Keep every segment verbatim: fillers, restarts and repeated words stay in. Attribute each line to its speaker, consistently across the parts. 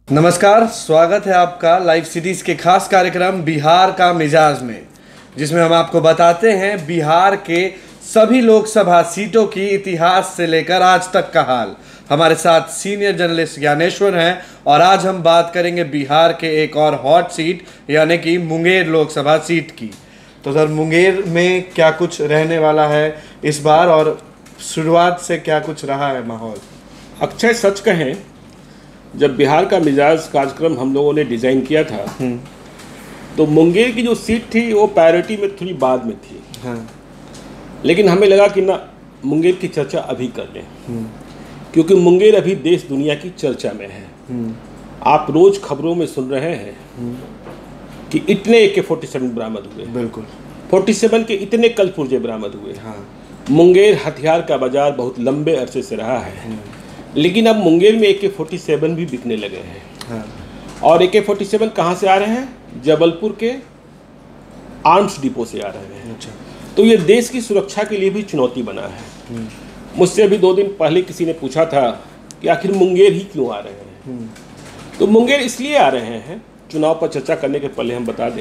Speaker 1: नमस्कार, स्वागत है आपका लाइव सिटीज के खास कार्यक्रम बिहार का मिजाज में, जिसमें हम आपको बताते हैं बिहार के सभी लोकसभा सीटों की इतिहास से लेकर आज तक का हाल। हमारे साथ सीनियर जर्नलिस्ट ज्ञानेश्वर हैं और आज हम बात करेंगे बिहार के एक और हॉट सीट यानी कि मुंगेर लोकसभा सीट की। तो सर, मुंगेर में क्या कुछ रहने वाला है इस बार और शुरुआत से क्या कुछ रहा है माहौल?
Speaker 2: अक्षय, सच कहें, जब बिहार का मिजाज कार्यक्रम हम लोगों ने डिज़ाइन किया था तो मुंगेर की जो सीट थी वो प्रायोरिटी में थोड़ी बाद में थी।
Speaker 1: हाँ।
Speaker 2: लेकिन हमें लगा कि ना, मुंगेर की चर्चा अभी कर लें, क्योंकि मुंगेर अभी देश दुनिया की चर्चा में है। आप रोज खबरों में सुन रहे हैं कि इतने ए के फोर्टी सेवन बरामद हुए।
Speaker 1: बिल्कुल।
Speaker 2: फोर्टी सेवन के इतने कल पुर्जे बरामद हुए।
Speaker 1: हाँ।
Speaker 2: मुंगेर हथियार का बाजार बहुत लंबे अरसे से रहा है, लेकिन अब मुंगेर में ए के फोर्टी सेवन भी बिकने लगे हैं।
Speaker 1: हाँ।
Speaker 2: और ए के फोर्टी सेवन कहाँ से आ रहे हैं? जबलपुर के आर्म्स डिपो से आ रहे हैं।
Speaker 1: अच्छा।
Speaker 2: तो ये देश की सुरक्षा के लिए भी चुनौती बना है। मुझसे अभी दो दिन पहले किसी ने पूछा था कि आखिर मुंगेर ही क्यों आ रहे हैं। तो मुंगेर इसलिए आ रहे हैं, चुनाव पर चर्चा करने के पहले हम बता दें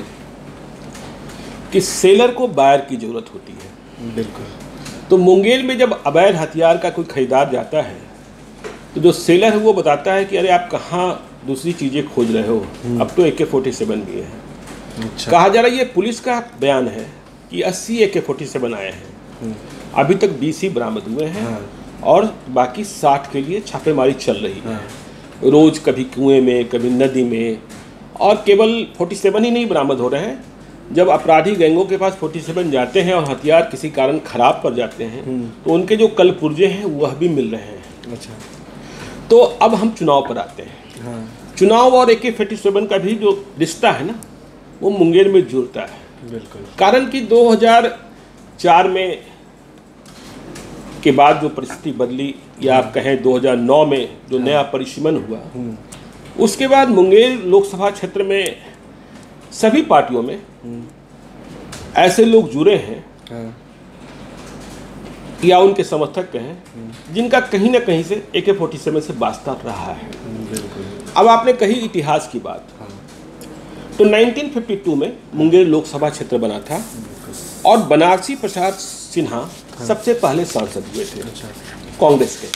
Speaker 2: कि सेलर को बायर की जरूरत होती है।
Speaker 1: बिल्कुल।
Speaker 2: तो मुंगेर में जब अवैध हथियार का कोई खरीदार जाता है तो जो सेलर है वो बताता है कि अरे आप कहाँ दूसरी चीज़ें खोज रहे हो, अब तो ए के फोर्टी सेवन भी है।
Speaker 1: अच्छा।
Speaker 2: कहा जा रहा है, ये पुलिस का बयान है कि अस्सी ए के फोर्टी सेवन आए हैं, अभी तक बीस ही बरामद हुए हैं।
Speaker 1: हाँ।
Speaker 2: और बाकी साठ के लिए छापेमारी चल रही है।
Speaker 1: हाँ।
Speaker 2: रोज कभी कुएं में, कभी नदी में, और केवल फोर्टी सेवन ही नहीं बरामद हो रहे हैं। जब अपराधी गैंगों के पास फोर्टी सेवन जाते हैं और हथियार किसी कारण खराब पड़ जाते हैं तो उनके जो कल पुर्जे हैं वह भी मिल रहे हैं।
Speaker 1: अच्छा।
Speaker 2: तो अब हम चुनाव पर आते हैं।
Speaker 1: हाँ।
Speaker 2: चुनाव और ए के फोर्टी सेवन का भी जो रिश्ता है ना, वो मुंगेर में जुड़ता है।
Speaker 1: बिल्कुल।
Speaker 2: कारण कि दो हज़ार चार में के बाद जो परिस्थिति बदली, या आप कहें दो हज़ार नौ में जो नया परिसीमन हुआ, उसके बाद मुंगेर लोकसभा क्षेत्र में सभी पार्टियों में ऐसे लोग जुड़े हैं।
Speaker 1: हाँ।
Speaker 2: या उनके समर्थक कहें जिनका कहीं ना कहीं से ए के फोर्टी सेवन से वास्ता रहा है।
Speaker 1: बिल्कुल।
Speaker 2: अब आपने कही इतिहास की बात।
Speaker 1: हाँ।
Speaker 2: तो नाइनटीन फिफ्टी टू में मुंगेर लोकसभा क्षेत्र बना था और बनारसी प्रसाद सिन्हा
Speaker 1: हाँ। सबसे
Speaker 2: सबसे पहले सांसद हुए थे।
Speaker 1: अच्छा।
Speaker 2: कांग्रेस के।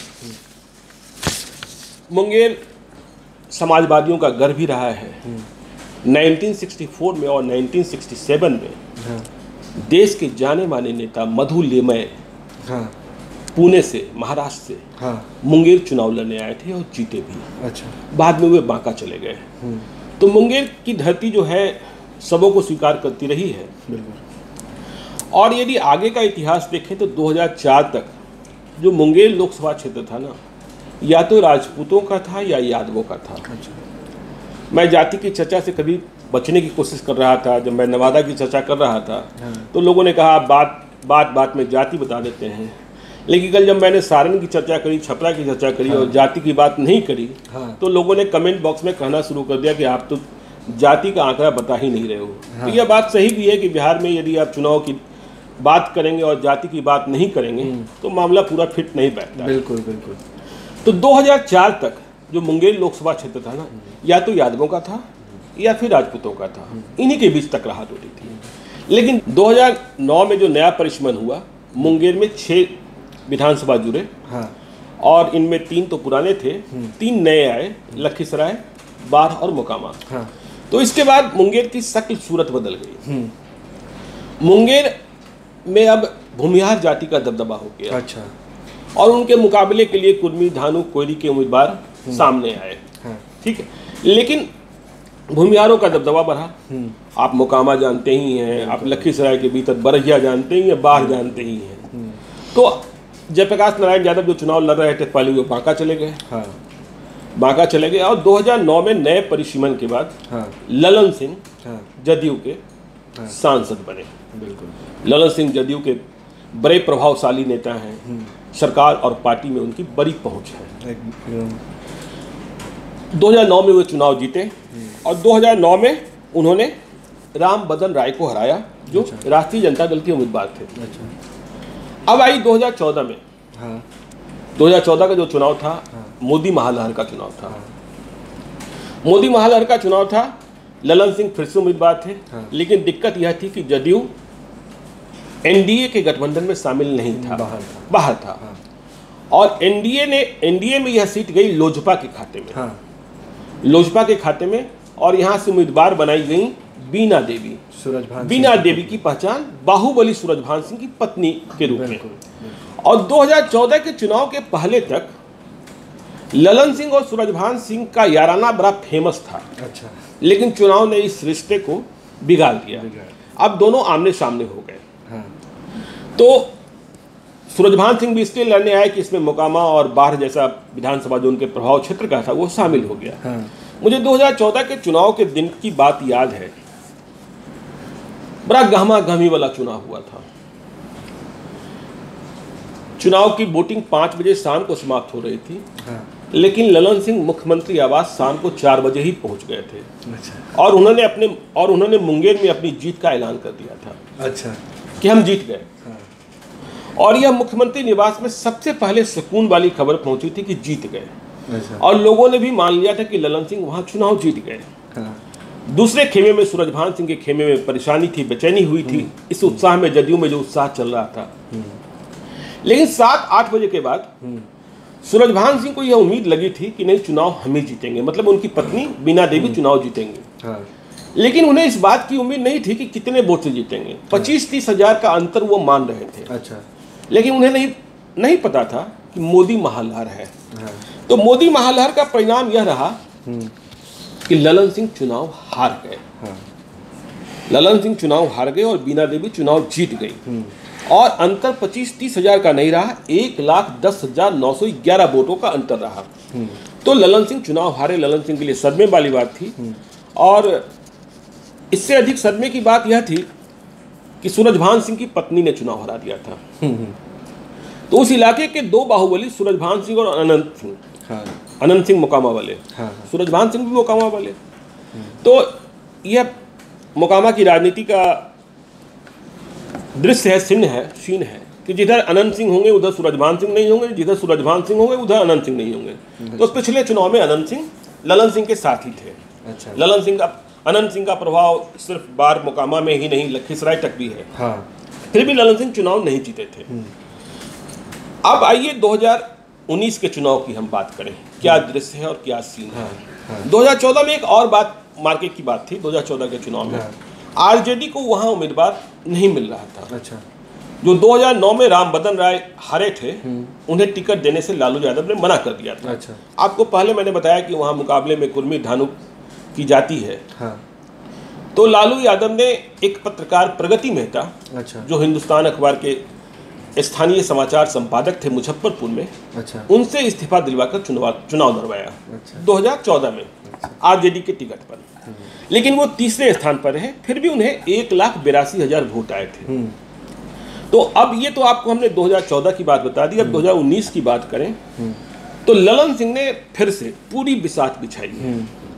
Speaker 2: मुंगेर समाजवादियों का घर भी रहा है। नाइनटीन सिक्सटी फोर में और नाइनटीन सिक्सटी सेवन में
Speaker 1: हाँ।
Speaker 2: देश के जाने माने नेता मधु लेमय
Speaker 1: हाँ।
Speaker 2: पुणे से, महाराष्ट्र से
Speaker 1: हाँ।
Speaker 2: मुंगेर चुनाव लड़ने आए थे और जीते भी।
Speaker 1: अच्छा।
Speaker 2: बाद में वे बांका चले गए। तो मुंगेर की धरती जो है सबों को स्वीकार करती रही है।
Speaker 1: बिल्कुल।
Speaker 2: और यदि आगे का इतिहास देखें तो दो हज़ार चार तक जो मुंगेर लोकसभा क्षेत्र था ना, या तो राजपूतों का था या यादवों का था।
Speaker 1: अच्छा।
Speaker 2: मैं जाति की चर्चा से कभी बचने की कोशिश कर रहा था। जब मैं नवादा की चर्चा कर रहा था
Speaker 1: हाँ।
Speaker 2: तो लोगों ने कहा बात बात बात में जाति बता देते हैं। लेकिन कल जब मैंने सारण की चर्चा करी, छपरा की चर्चा करी, हाँ। और जाति की बात नहीं करी, हाँ। तो लोगों ने कमेंट बॉक्स में कहना शुरू कर दिया कि आप तो जाति का आंकड़ा बता ही नहीं रहे हो। हाँ। तो यह बात सही भी है कि बिहार में यदि आप चुनाव की बात करेंगे और जाति की बात नहीं करेंगे तो मामला पूरा फिट नहीं बैठता।
Speaker 1: बिल्कुल बिल्कुल।
Speaker 2: तो दो हज़ार चार तक जो मुंगेर लोकसभा क्षेत्र था ना, या तो यादवों का था या फिर राजपूतों का था, इन्हीं के बीच तकराहट होती थी। लेकिन दो हज़ार नौ में जो नया परिसीमन हुआ, मुंगेर में छः विधानसभा जुड़े। हाँ। और इनमें तीन तो पुराने थे, तीन नए आए, लखीसराय, बाढ़ और मोकामा। हाँ। तो इसके बाद मुंगेर की शक्ल सूरत बदल गई। मुंगेर में अब भूमिहार जाति का दबदबा हो गया। अच्छा। और उनके मुकाबले के लिए कुर्मी, धानु, कोयरी के उम्मीदवार सामने आए। हाँ। ठीक है। लेकिन भूमिहारों का दबदबा बढ़ा। आप मोकामा जानते ही हैं, आप लखीसराय के भीतर बरहिया जानते ही हैं, बाढ़ जानते ही हैं। तो जयप्रकाश नारायण यादव जो चुनाव लड़ रहे थे पहले वो बांका चले गए। हाँ। बांका चले गए और दो हज़ार नौ में नए परिसीमन के बाद हाँ। ललन सिंह हाँ। जदयू के हाँ। सांसद बने। बिल्कुल। ललन सिंह जदयू के बड़े प्रभावशाली नेता हैं। सरकार और पार्टी में उनकी बड़ी पहुंच है। दो हज़ार नौ में वो चुनाव जीते और दो हज़ार नौ में उन्होंने राम बदन राय को हराया जो अच्छा। राष्ट्रीय जनता दल के उम्मीदवार थे। अच्छा। अब आई दो हज़ार चौदह में। हाँ। दो हज़ार चौदह का जो चुनाव था, हाँ। मोदी महालहर का चुनाव था। हाँ। मोदी महालहर का चुनाव था, ललन सिंह फिर से उम्मीदवार थे। हाँ। लेकिन दिक्कत यह थी कि जदयू एनडीए के गठबंधन में शामिल नहीं था, बाहर था, बाहर था। हाँ। और एनडीए ने एनडीए में यह सीट गई लोजपा के खाते में। हाँ। लोजपा के खाते में, और यहाँ से उम्मीदवार बनाई गई बीना देवी। सूरजभान बीना देवी की पहचान बाहुबली सूरजभान सिंह की पत्नी के रूप में। और दो हज़ार चौदह के चुनाव के पहले तक ललन सिंह और सूरजभान सिंह का याराना बड़ा फेमस था। अच्छा। लेकिन चुनाव ने इस रिश्ते को बिगाड़ दिया। अब दोनों आमने सामने हो गए। हाँ। तो सूरजभान सिंह भी इसलिए लड़ने आए कि इसमें मोकामा और बाढ़ जैसा विधानसभा जो उनके प्रभाव क्षेत्र का था वो शामिल हो गया। हाँ। मुझे दो हज़ार चौदह के चुनाव के दिन की बात याद है। बड़ा गहमा गहमी वाला चुनाव हुआ था। चुनाव की वोटिंग पाँच बजे शाम को समाप्त हो रही थी। हाँ। लेकिन ललन सिंह मुख्यमंत्री आवास शाम को चार बजे ही पहुंच गए थे। अच्छा। और उन्होंने अपने और उन्होंने मुंगेर में अपनी जीत का ऐलान कर दिया था। अच्छा। कि हम जीत गए। हाँ। और यह मुख्यमंत्री निवास में सबसे पहले सुकून वाली खबर पहुंची थी कि जीत गए। अच्छा। और लोगों ने भी मान लिया था कि ललन सिंह वहां चुनाव जीत गए। हाँ। दूसरे खेमे में सूरजभान सिंह के खेमे में परेशानी थी, बेचैनी हुई थी। इस उत्साह में जदयू में जो उत्साह चल रहा था। लेकिन सात आठ बजे के बाद सूरजभान सिंह को यह उम्मीद लगी थी कि नहीं, चुनाव हम ही जीतेंगे, मतलब उनकी पत्नी बीना देवी चुनाव जीतेंगे। हाँ। लेकिन उन्हें इस बात की उम्मीद नहीं थी कि कितने वोट से जीतेंगे। पच्चीस तीस हजार का अंतर वो मान रहे थे। अच्छा। लेकिन उन्हें नहीं नहीं पता था कि मोदी महालहर है। हाँ। तो मोदी महालहर का परिणाम यह रहा कि ललन सिंह चुनाव हार गए। हाँ। ललन सिंह चुनाव हार गए और बीना देवी चुनाव जीत गई। और अंतर पच्चीस तीस हजार का नहीं रहा, एक लाख दस हजार नौ सौ ग्यारह वोटों का अंतर रहा। तो ललन सिंह चुनाव हारे। ललन सिंह के लिए सदमे वाली बात थी। और इससे अधिक सदमे की बात यह थी कि सूरजभान सिंह की पत्नी ने चुनाव हरा दिया था। तो उस इलाके के दो बाहुबली, सूरजभान सिंह और अनंत सिंह। हाँ। अनंत सिंह मोकामा वाले। हाँ। सूरजभान सिंह भी मोकामा वाले। तो यह मोकामा की राजनीति का दृश्य है, सीन है सीन है कि जिधर अनंत सिंह होंगे उधर सूरजभान सिंह नहीं होंगे, जिधर सूरजभान सिंह होंगे उधर अनंत सिंह नहीं होंगे। तो पिछले चुनाव में अनंत सिंह ललन सिंह के साथ ही थे। अच्छा। ललन सिंह का अनंत सिंह का प्रभाव सिर्फ बार मोकामा में ही नहीं, लखीसराय तक भी है। हाँ। फिर भी ललन सिंह चुनाव नहीं जीते थे। अब आइए दो हज़ार उन्नीस के चुनाव की हम बात करें, क्या दृश्य है और क्या सीन है। हाँ। दो हज़ार चौदह में एक और बात मार्केट की बात थी। दो हज़ार चौदह के चुनाव में आरजेडी को वहां उम्मीदवार नहीं मिल रहा था। अच्छा। जो दो हज़ार नौ में राम बदन राय हारे थे, उन्हें टिकट देने से लालू यादव ने मना कर दिया था। अच्छा। आपको पहले मैंने बताया कि वहां मुकाबले में कुर्मी धानुक की जाती है। हाँ। तो लालू यादव ने एक पत्रकार प्रगति मेहता, अच्छा, जो हिंदुस्तान अखबार के स्थानीय समाचार संपादक थे मुजफ्फरपुर में, अच्छा, उनसे इस्तीफा दिलवाकर चुनाव चुनाव लड़वाया। अच्छा। दो हज़ार चौदह में। अच्छा। आरजेडी के टिकट पर। लेकिन वो तीसरे स्थान पर रहे। फिर भी उन्हें एक लाख बिरासी हजार वोट आए थे। तो अब ये तो आपको हमने दो हज़ार चौदह की बात बता दी। अब दो हज़ार उन्नीस की बात करें तो ललन सिंह ने फिर से पूरी बिसात बिछाई है।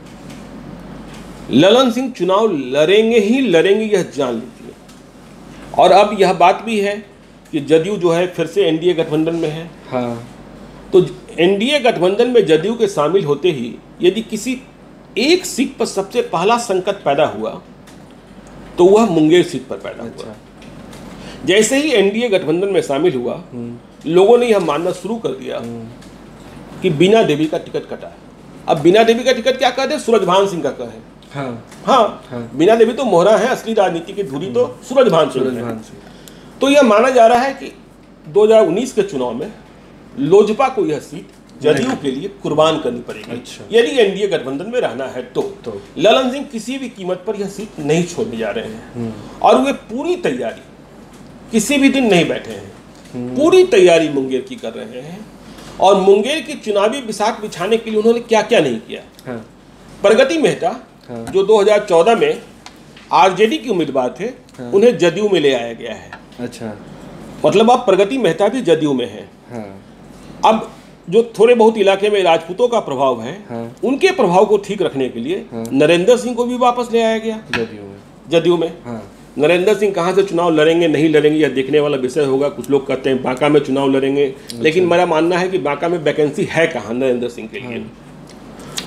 Speaker 2: ललन सिंह चुनाव लड़ेंगे ही लड़ेंगे, यह जान लीजिए। और अब यह बात भी है कि जदयू जो है फिर से एनडीए गठबंधन में है। हाँ। तो एनडीए गठबंधन में जदयू के शामिल होते ही यदि किसी एक सीट पर सबसे पहला संकट पैदा हुआ तो वह मुंगेर सीट पर पैदा अच्छा। हुआ। जैसे ही एनडीए गठबंधन में शामिल हुआ, लोगों ने यह मानना शुरू कर दिया कि बीना देवी का टिकट कटा है। अब बीना देवी का टिकट क्या कहते हैं, सूरजभान सिंह का कहे। हाँ। हाँ, हाँ। बीना देवी तो मोहरा है, असली राजनीति की धुरी तो सूरजभान सिंह है। तो यह माना जा रहा है कि दो हज़ार उन्नीस के चुनाव में लोजपा को यह सीट जदयू के लिए कुर्बान करनी पड़ेगी। अच्छा। यदि एनडीए गठबंधन में रहना है तो, तो ललन सिंह किसी भी कीमत पर यह सीट नहीं छोड़ने जा रहे हैं। और वे पूरी तैयारी, किसी भी दिन नहीं बैठे हैं, पूरी तैयारी मुंगेर की कर रहे हैं। और मुंगेर की चुनावी बिसात बिछाने के लिए उन्होंने क्या क्या नहीं किया। हाँ। प्रगति मेहता, हाँ, जो दो हज़ार चौदह में आरजेडी के उम्मीदवार थे, हाँ, उन्हें जदयू में ले आया गया है। अच्छा। मतलब अब प्रगति मेहता भी जदयू में है। हाँ। अब जो थोड़े बहुत इलाके में राजपूतों का प्रभाव है, हाँ, उनके प्रभाव को ठीक रखने के लिए हाँ, नरेंद्र सिंह को भी वापस ले आया गया जदयू में। जदयू में। हाँ। नरेंद्र सिंह कहाँ से चुनाव लड़ेंगे नहीं लड़ेंगे यह देखने वाला विषय होगा। कुछ लोग कहते हैं बांका में चुनाव लड़ेंगे। अच्छा। लेकिन मेरा मानना है कि बांका में वैकेंसी है कहाँ नरेंद्र सिंह के लिए। हाँ।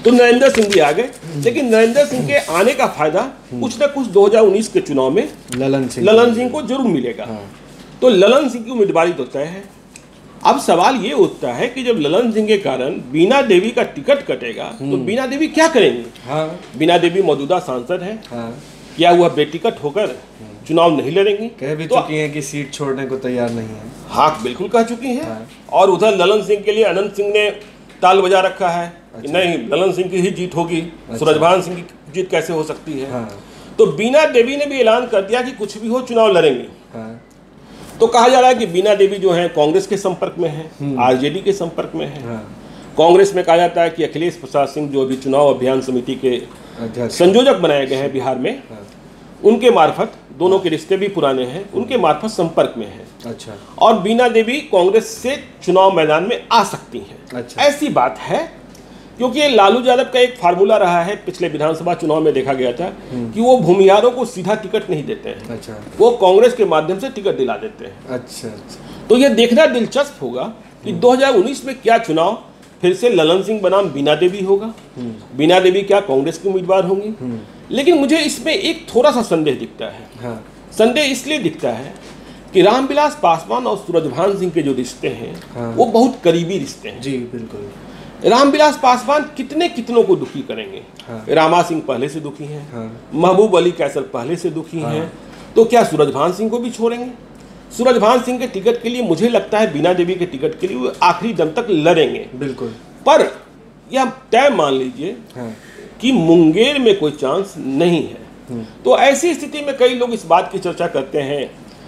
Speaker 2: तो नरेंद्र सिंह भी आ गए, लेकिन नरेंद्र सिंह के आने का फायदा कुछ ना कुछ दो हज़ार उन्नीस के चुनाव में
Speaker 1: ललन सिंह
Speaker 2: ललन सिंह को जरूर मिलेगा। हाँ। तो ललन सिंह की उम्मीदवारी तो तय है। अब सवाल ये उठता है कि जब ललन सिंह के कारण बीना देवी का टिकट कटेगा तो बीना देवी क्या करेंगी? हाँ। बीना देवी मौजूदा सांसद है। हाँ। क्या वह बेटिकट होकर चुनाव नहीं लड़ेंगी?
Speaker 1: कह भी तो, चुकी हैं कि सीट छोड़ने को तैयार नहीं है।
Speaker 2: हाँ, बिल्कुल कह चुकी हैं। हाँ। और उधर ललन सिंह के लिए अनंत सिंह ने ताल बजा रखा है। अच्छा। नहीं, ललन सिंह की ही जीत होगी। अच्छा। सूरजभान सिंह की जीत कैसे हो सकती है? हाँ। तो बीना देवी ने भी ऐलान कर दिया कि कुछ भी हो चुनाव लड़ेंगे। हाँ। तो कहा जा रहा है कि बीना देवी जो है कांग्रेस के संपर्क में है, आरजेडी के संपर्क में है। हाँ। कांग्रेस में कहा जाता है कि अखिलेश प्रसाद सिंह जो अभी चुनाव अभियान समिति के संयोजक बनाए गए हैं बिहार में, हाँ। उनके मार्फत, दोनों के रिश्ते भी पुराने हैं, उनके मार्फत संपर्क में है। अच्छा। और बीना देवी कांग्रेस से चुनाव मैदान में आ सकती हैं। अच्छा। ऐसी बात है क्योंकि लालू यादव का एक फार्मूला रहा है, पिछले विधानसभा चुनाव में देखा गया था कि वो भूमिहारों को सीधा टिकट नहीं देते हैं। अच्छा। वो कांग्रेस के माध्यम से टिकट दिला देते हैं। अच्छा, अच्छा। तो ये देखना दिलचस्प होगा कि दो हज़ार उन्नीस में क्या चुनाव फिर से ललन सिंह बनाम बीना देवी होगा, बीना देवी क्या कांग्रेस की उम्मीदवार होंगी। लेकिन मुझे इसमें एक थोड़ा सा संदेह दिखता है। हाँ। संदेह इसलिए दिखता है कि रामविलास पासवान और सूरजभान सिंह के जो रिश्ते हैं, हाँ। वो बहुत करीबी रिश्ते हैं। जी बिल्कुल। रामविलास पासवान कितने कितनों को दुखी करेंगे। हाँ। रामा सिंह पहले से दुखी हैं। हाँ। महबूब अली कैसर पहले से दुखी हाँ। हैं। तो क्या सूरजभान सिंह को भी छोड़ेंगे? सूरजभान सिंह के टिकट के लिए मुझे लगता है बीना देवी के टिकट के लिए वो आखिरी दम तक लड़ेंगे। बिल्कुल। पर यह तय मान लीजिए हाँ। कि मुंगेर में कोई चांस नहीं है। तो ऐसी स्थिति में कई लोग इस बात की चर्चा करते हैं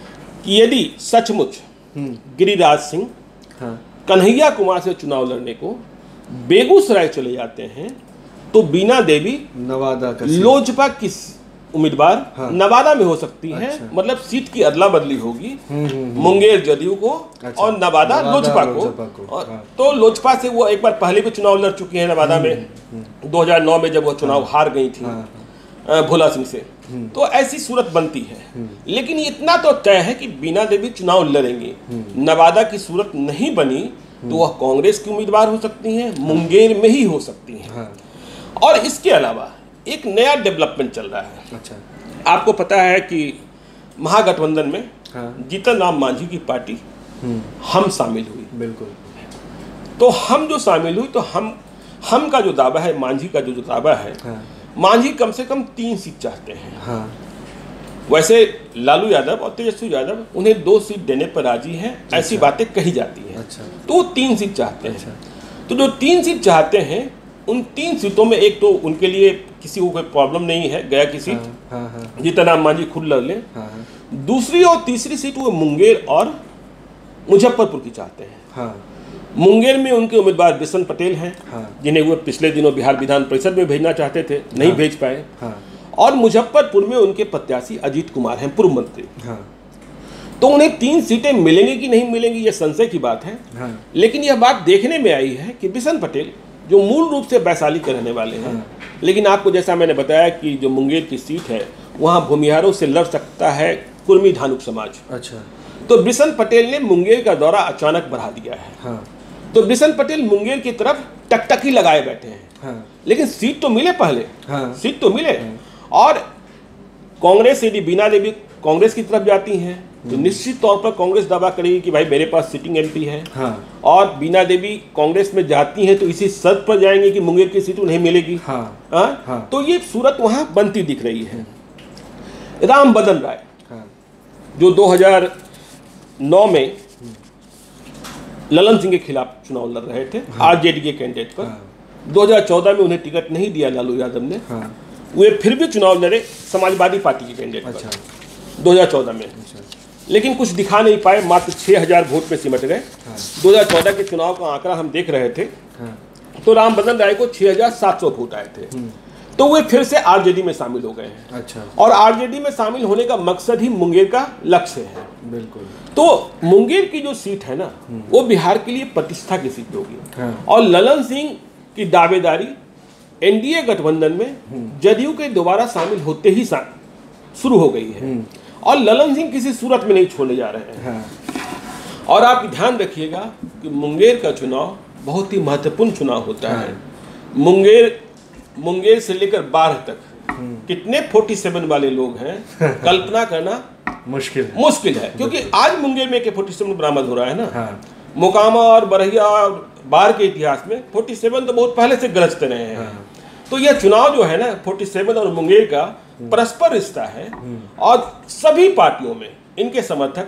Speaker 2: कि यदि सचमुच गिरिराज सिंह हाँ। कन्हैया कुमार से चुनाव लड़ने को बेगूसराय चले जाते हैं तो बीना देवी नवादा का लोजपा की उम्मीदवार हाँ। नवादा में हो सकती है। अच्छा। मतलब सीट की अदला बदली होगी, मुंगेर जदयू को अच्छा। और नवादा लोजपा को, को। हाँ। तो लोजपा से वो एक बार पहले भी चुनाव लड़ चुकी है नवादा में, दो हज़ार नौ में जब वो चुनाव हाँ। हार गई थी हाँ। भोला सिंह से। तो ऐसी सूरत बनती है। लेकिन इतना तो तय है कि बीना देवी चुनाव लड़ेंगी। नवादा की सूरत नहीं बनी तो वह कांग्रेस की उम्मीदवार हो सकती हैं, मुंगेर में ही हो सकती हैं। और इसके अलावा एक नया डेवलपमेंट चल रहा है। अच्छा। आपको पता है कि महागठबंधन में हाँ। जीतन राम मांझी की पार्टी हम शामिल हुई। बिल्कुल। तो हम जो शामिल हुई तो हम हम का जो दावा है, मांझी का जो जो दावा है हाँ। मांझी कम से कम तीन सीट चाहते हैं। हाँ। वैसे लालू यादव और तेजस्वी यादव उन्हें दो सीट देने पर राजी हैं। अच्छा। ऐसी बातें कही जाती हैं। अच्छा। तो वो तीन सीट चाहते हैं। अच्छा। तो जो तीन सीट चाहते हैं उन तीन सीटों में एक तो उनके लिए किसी को कोई प्रॉब्लम नहीं है, गया की सीट हाँ, हाँ, हाँ। जीतन राम मांझी खुद लड़ ले। हाँ, हाँ। दूसरी और तीसरी सीट वो मुंगेर और मुजफ्फरपुर की चाहते हैं। हाँ। मुंगेर में उनके उम्मीदवार बिशन पटेल हैं हाँ। जिन्हें वो पिछले दिनों बिहार विधान परिषद में भेजना चाहते थे, नहीं हाँ। भेज पाए। हाँ। और मुजफ्फरपुर में उनके प्रत्याशी अजीत कुमार हैं, पूर्व मंत्री। हाँ। तो उन्हें तीन सीटें मिलेंगी कि नहीं मिलेंगी यह संशय की बात है। हाँ। लेकिन यह बात देखने में आई है कि बिशन पटेल जो मूल रूप से वैशाली के रहने वाले हैं हाँ। लेकिन आपको जैसा मैंने बताया कि जो मुंगेर की सीट है वहाँ भूमिहारों से लड़ सकता है कुर्मी धानुक समाज। अच्छा। तो बिशन पटेल ने मुंगेर का दौरा अचानक बढ़ा दिया है। हाँ। तो बिशन पटेल मुंगेर की तरफ टकटकी लगाए बैठे हैं। हाँ। लेकिन सीट तो मिले पहले। हाँ। सीट तो मिले। हाँ। और कांग्रेस यदि बीना देवी कांग्रेस की तरफ जाती हैं तो निश्चित तौर पर कांग्रेस दावा करेगी कि भाई मेरे पास सिटिंग एमपी है। हाँ। और बीना देवी कांग्रेस में जाती हैं तो इसी शर्त पर जाएंगे कि मुंगेर की सीट उन्हें मिलेगी। हाँ। हाँ? हाँ। तो ये सूरत वहां बनती दिख रही है। राम बदन राय हाँ। जो दो हज़ार नौ में ललन सिंह के खिलाफ चुनाव लड़ रहे थे हाँ। आरजेडी के कैंडिडेट पर हाँ। दो हज़ार चौदह में उन्हें टिकट नहीं दिया लालू यादव ने। हाँ। वे फिर भी चुनाव लड़े समाजवादी पार्टी के कैंडिडेट अच्छा। पर दो हज़ार चौदह में। अच्छा। लेकिन कुछ दिखा नहीं पाए, मात्र छह हज़ार वोट में सिमट गए। हाँ। दो हज़ार चौदह के चुनाव का आंकड़ा हम देख रहे थे हाँ। तो राम बदन राय को छह हज़ार सात सौ वोट आए थे। तो वे फिर से आरजेडी में शामिल हो गए हैं। अच्छा। और आरजेडी में शामिल होने का मकसद ही मुंगेर का लक्ष्य है। बिल्कुल। तो मुंगेर की जो सीट है ना वो बिहार के लिए प्रतिष्ठा की सीट होगी। हाँ। और ललन सिंह की दावेदारी एनडीए गठबंधन में जदयू के दोबारा शामिल होते ही शुरू हो गई है। और ललन सिंह किसी सूरत में नहीं छोड़ने जा रहे हैं। हाँ। और आप ध्यान रखिएगा कि मुंगेर का चुनाव बहुत ही महत्वपूर्ण चुनाव होता हाँ। है। मुंगेर मुंगेर से लेकर बाढ़ तक कितने सैंतालीस वाले लोग हैं कल्पना करना
Speaker 1: मुश्किल है।
Speaker 2: मुश्किल है, क्योंकि आज मुंगेर में के सैंतालीस बरामद हो रहा है ना।
Speaker 1: हाँ।
Speaker 2: मोकामा और बरहिया बाढ़ के इतिहास में सैंतालीस तो बहुत पहले से गरजते रहे हैं। हाँ। तो यह चुनाव जो है ना सैंतालीस और मुंगेर का परस्पर रिश्ता है और सभी पार्टियों में इनके समर्थक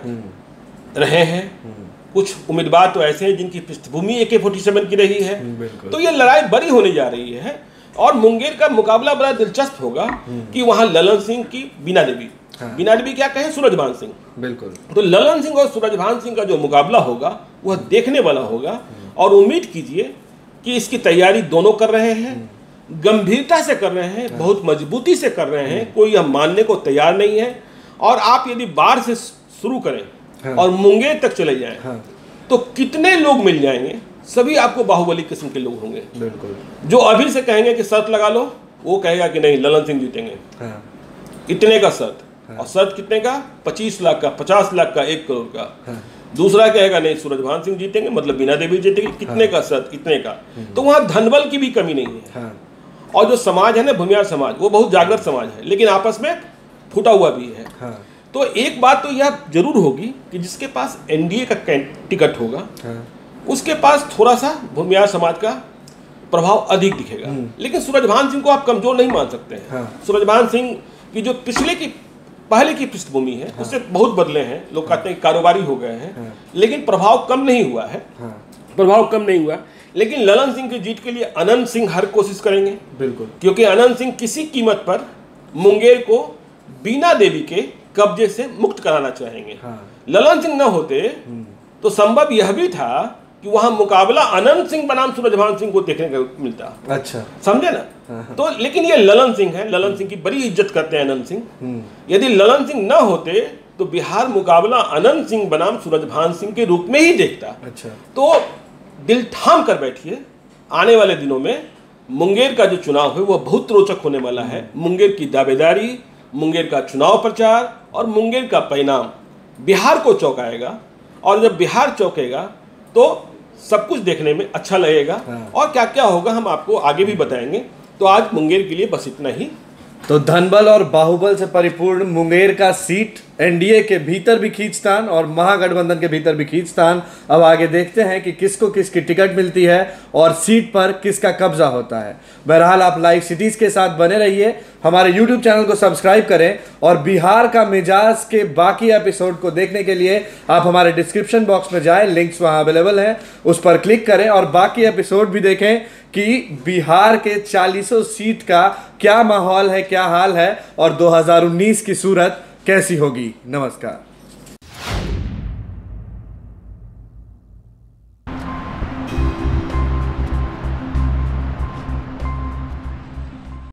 Speaker 2: रहे हैं। कुछ उम्मीदवार तो ऐसे हैं जिनकी पृष्ठभूमि ए के सैंतालीस की रही है। तो ये लड़ाई बड़ी होने जा रही है और मुंगेर का मुकाबला बड़ा दिलचस्प होगा कि वहां ललन सिंह की बीना देवी, हाँ। बीना देवी क्या कहें, सूरजभान सिंह, बिल्कुल। तो ललन सिंह और सूरजभान सिंह का जो मुकाबला होगा वह देखने वाला होगा और उम्मीद कीजिए कि इसकी तैयारी दोनों कर रहे हैं, गंभीरता से कर रहे हैं, हाँ। बहुत मजबूती से कर रहे हैं, कोई यह मानने को तैयार नहीं है। और आप यदि बाढ़ से शुरू करें, हाँ। और मुंगेर तक चले जाएं, हाँ। तो कितने लोग मिल जाएंगे, सभी आपको बाहुबली किस्म के लोग होंगे। बिल्कुल। जो अभी से कहेंगे कि शर्त लगा लो, वो कहेगा कि नहीं ललन सिंह जीतेंगे, हाँ। इतने का शर्त, हाँ। और शर्त कितने का, पच्चीस लाख का, पचास लाख का, एक करोड़ का, हाँ। दूसरा कहेगा नहीं सूरजभान सिंह जीतेंगे, मतलब बीना देवी जीतेगी, कितने, हाँ। का शर्त, कितने का। तो वहां धनबल की भी कमी नहीं है, हाँ। और जो समाज है ना भूमियार समाज, वो बहुत जागृत समाज है, लेकिन आपस में फूटा हुआ भी है, हाँ। तो एक बात तो यह जरूर होगी कि जिसके पास एनडीए का टिकट होगा, हाँ। उसके पास थोड़ा सा भूमियार समाज का प्रभाव अधिक दिखेगा। लेकिन सूरजभान सिंह को आप कमजोर नहीं मान सकते हैं, हाँ। सूरजभान सिंह की जो पिछले की पहले की पृष्ठभूमि है, हाँ। उससे बहुत बदले हैं, लोग कहते हैं कारोबारी हो गए हैं, हाँ। लेकिन प्रभाव कम नहीं हुआ है, हाँ। प्रभाव कम नहीं हुआ। लेकिन ललन सिंह की जीत के लिए अनंत सिंह हर कोशिश करेंगे, बिल्कुल, क्योंकि अनंत सिंह किसी कीमत पर मुंगेर को बीना देवी के कब्जे से मुक्त कराना चाहेंगे, हाँ। ललन सिंह न होते तो संभव यह भी था कि वहां मुकाबला अनंत सिंह बनाम सूरजभान सिंह को देखने को मिलता। अच्छा, समझे ना, हाँ। तो लेकिन ये ललन सिंह है, ललन सिंह की बड़ी इज्जत करते हैं अनंत सिंह। यदि ललन सिंह न होते तो बिहार मुकाबला अनंत सिंह बनाम सूरजभान सिंह के रूप में ही देखता। अच्छा, तो दिल थाम कर बैठिए, आने वाले दिनों में मुंगेर का जो चुनाव है वह बहुत रोचक होने वाला है। मुंगेर की दावेदारी, मुंगेर का चुनाव प्रचार और मुंगेर का परिणाम बिहार को चौंकाएगा, और जब बिहार चौंकेगा तो सब कुछ देखने में अच्छा लगेगा, हाँ। और क्या क्या होगा हम आपको आगे भी बताएंगे। तो आज मुंगेर के लिए बस इतना ही।
Speaker 1: तो धनबल और बाहुबल से परिपूर्ण मुंगेर का सीट एनडीए के भीतर भी खींचतान और महागठबंधन के भीतर भी खींचतान। अब आगे देखते हैं कि किसको किसकी टिकट मिलती है और सीट पर किसका कब्जा होता है। बहरहाल आप लाइव सिटीज के साथ बने रहिए, हमारे यूट्यूब चैनल को सब्सक्राइब करें और बिहार का मिजाज के बाकी एपिसोड को देखने के लिए आप हमारे डिस्क्रिप्शन बॉक्स में जाएं, लिंक्स वहां अवेलेबल हैं, उस पर क्लिक करें और बाकी एपिसोड भी देखें कि बिहार के चालीसों सीट का क्या माहौल है, क्या हाल है और दो हज़ार उन्नीस की सूरत कैसी होगी। नमस्कार।